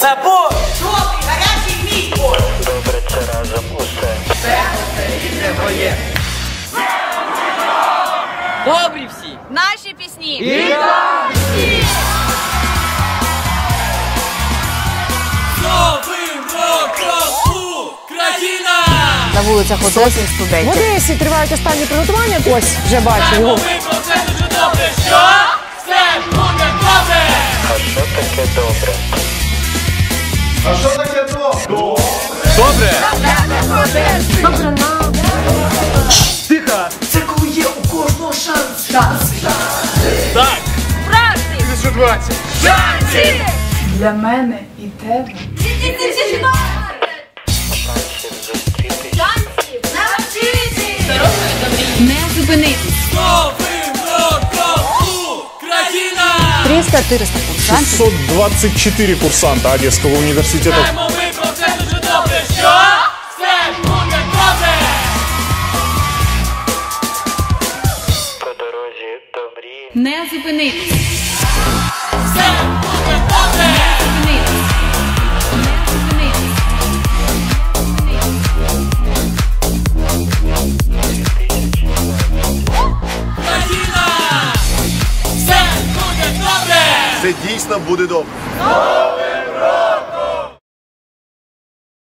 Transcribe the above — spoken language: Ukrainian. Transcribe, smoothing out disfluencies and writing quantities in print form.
Це борщ! Добрий, гарячий мій борщ! Добре, це разом усе. Це рідне твоє. Добрі всі! Наші пісні! І наші! Новим роком Україна! На вулицях Одеси студентів. В Одесі тривають останні приготування. Ось, вже бачу його. Ми про це дуже добре, що все буде добре! А що таке добре? А що таке добре? Добре! Добре нам. Тихо! Це коли є у кожного шанс. Так! Правди! 20. Шанси! Для мене і тебе. Шансів зустрітись. Шансів! Навчитись! Дорослої добрі! Не зупинитись! Новим роком Україна! 300-400 курсантів. 624 курсанта Одесского университета. Знаємо ми про це дуже добре, що все буде добре! По дорозі добрі. Не зупинитись! Все буде добре! Зупинитись! Не зупинитись! Україна! Все буде добре! Це дійсно буде добре.